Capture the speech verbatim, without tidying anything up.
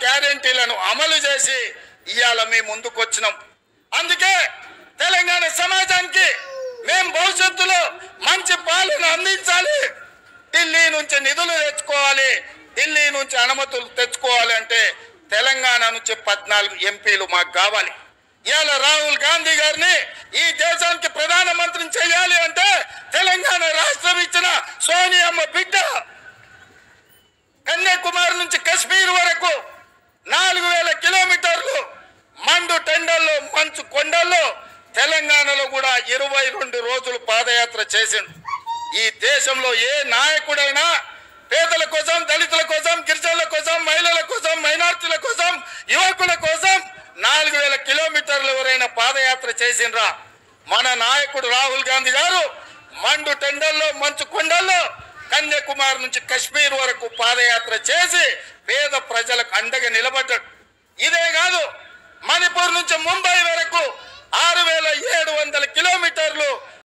గ్యారెంటీలను అమలు చేసి ఇవాళ మేము ముందుకు వచ్చినాం. అందుకే తెలంగాణ సమాజానికి మేము భవిష్యత్తులో మంచి పాలన అందించాలి. ఢిల్లీ నుంచి నిధులు తెచ్చుకోవాలి, ఢిల్లీ నుంచి అనుమతులు తెచ్చుకోవాలి అంటే తెలంగాణ నుంచి పద్నాలుగు ఎంపీలు మాకు కావాలి. ఇవాళ రాహుల్ గాంధీ గారిని ఈ దేశానికి ప్రధానమంత్రిని చేయాలి అంటే తెలంగాణ రాష్ట్రం ఇచ్చిన సోనియమ్మ బిడ్డ కన్యాకుమారి నుంచి కశ్మీర్ వరకు నాలుగు వేల కిలోమీటర్లు మండు టెండల్లో మంచు కొండల్లో తెలంగాణలో కూడా ఇరవై రెండు రోజులు పాదయాత్ర చేసిండు. ఈ దేశంలో ఏ నాయకుడైనా పేదల కోసం, దళితుల కోసం, గిరిజనుల కోసం, మహిళల కోసం, మైనార్టీల కోసం, యువకుల కోసం నాలుగు వేల కిలోమీటర్లు ఎవరైనా పాదయాత్ర చేసిండ్రా? మన నాయకుడు రాహుల్ గాంధీ గారు మండు టెండల్లో మంచు కొండల్లో కన్యాకుమారి నుంచి కశ్మీర్ వరకు పాదయాత్ర చేసి పేద ప్రజలకు అండగా నిలబడ్డాడు. ఇదే కాదు, మణిపూర్ నుంచి ముంబై వరకు ఆరు